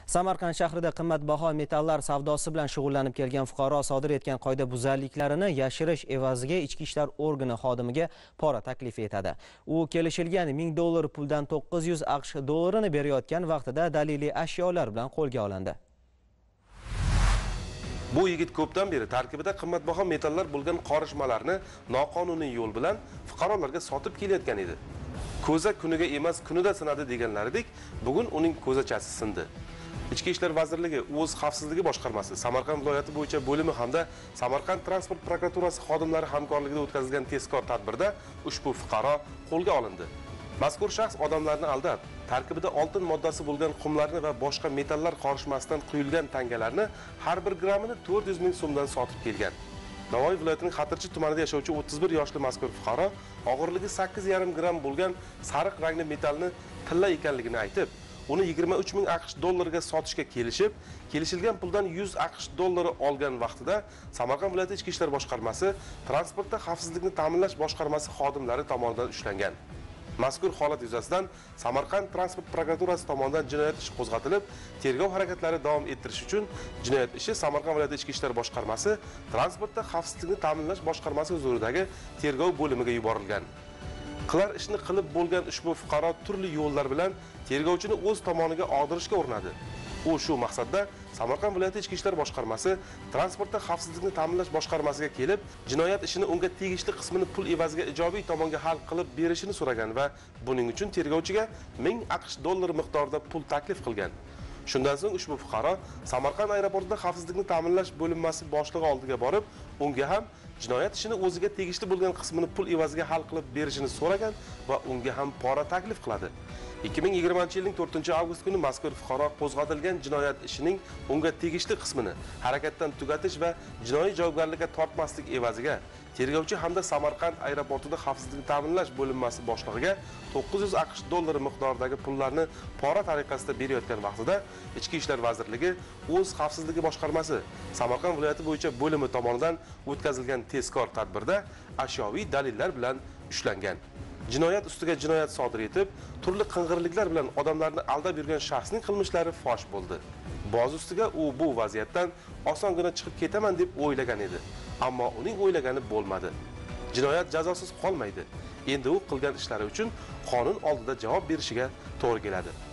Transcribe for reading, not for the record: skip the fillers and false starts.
Samarqand shahrida qimmatbaho metallar savdosi bilan shug'ullanib kelgan fuqaro sodir etgan qoidabuzarliklarini yashirish evaziga ichki ishlar organi xodimiga pora taklif etadi. U kelishilgan $1000 puldan 900 AQSh dollarini berayotgan vaqtida daliliy ashyolar bilan qo'lga olindi. Bu yigit ko'pdan beri tarkibida qimmatbaho metallar bo'lgan qorishmalarni noqonuniy yo'l bilan fuqarolarga sotib kelayotgan edi. Ko'za kuniga emas, kunida sinadi deganlaridek, bugun uning ko'zachasi sindi. Ichki ishlar vazirligi o'z xavfsizligi boshqarmasi, Samarqand viloyati bo'yicha bo'limi hamda Samarqand transport prokuraturasi xodimlari hamkorligida o'tkazilgan tezkor tadbirda ushbu fuqaro qo'lga olindi. Mazkur shaxs odamlarni aldab, tarkibida oltin moddasi bo'lgan qumlarni va boshqa metallar qorishmasidan quyilgan tangalarni har bir grammini 400 ming so'mdan sotib kelgan. Navoiy viloyatining Xatirchi tumanida yashovchi 31 yoshli mazkur fuqaro og'irligi 8,5 gram bo'lgan sariq rangli metalni tilla ekanligini aytib, uni 23 ming AQSh dollariga sotishga kelishilgan puldan 100 AQSh dollari olgan vaqtida Samarqand viloyati ichki ishlar boshqarmasi transportda xavfsizlikni ta'minlash boshqarmasi xodimlari tomonidan ushlangan. Mazkur holat yuzasidan Samarqand transport prokuraturasi tomonidan jinoyat ishi qo'zg'atilib, tergov harakatlari davom ettirish uchun jinoyat ishi Samarqand viloyati ichki ishlar boshqarmasi transportda xavfsizlikni ta'minlash boshqarmasi huzuridagi tergov bo'limiga yuborilgan. Qilar ishni qilib bo'lgan ushbu fuqaro turli yo'llar bilan tergovchini o'z tomoniga og'dirishga urinadi. U shu maqsadda Samarqand viloyati ichki ishlar boshqarmasi transportda xavfsizlikni ta'minlash boshqarmasiga kelib, jinoyat ishini unga tegishli qismini pul evaziga ijobiy tomonga hal qilib berishini so'ragan va buning uchun tergovchiga 1000 AQSh dollari miqdorida pul taklif qilgan. Shundan so'ng ushbu fuqaro Samarqand aeroportida xavfsizlikni ta'minlash bo'linmasi boshlig'i oldiga borib, unga ham jinoyat ishini o'ziga tegishli bo'lgan qismini pul evaziga hal qilib berishini so'ragan va unga ham pora taklif qiladi. 2020-yilning 4-avgust kuni mazkur fuqaro qo'zg'atilgan jinoyat ishining unga tegishli qismini harakatdan tugatish va jinoiy javobgarlikka tortmaslik evaziga tergovchi hamda Samarqand aeroportida xavfsizlikni ta'minlash bo'linmasi boshlig'iga 900 AQSh dollari miqdoridagi pullarni pora tariqasida berayotgan vaqtida Ichki ishlar vazirligi o'z xavfsizligi boshqarmasi Samarqand viloyati bo'yicha bo'limi tomonidan o'tkazilgan tezkor tadbirda ashyoviy dalillar bilan ushlangan. Jinoyat ustiga jinoyat sodir etib, turli qing'irliklar bilan odamlarni aldab yurgan shaxsning qilmishlari fosh bo'ldi. Boz ustiga u bu vaziyatdan osongina chiqib ketaman deb o'ylagan edi, ammo uning o'ylagani bo'lmadi. Jinoyat jazosiz qolmaydi. Endi u qilgan ishlari uchun qonun oldida javob berishiga to'g'ri keladi.